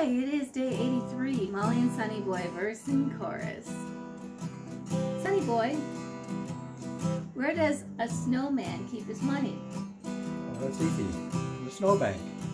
Hi, it is day 83. Molly and Sonny Boy, verse and chorus. Sonny Boy, where does a snowman keep his money? Oh, that's easy. In the snowbank.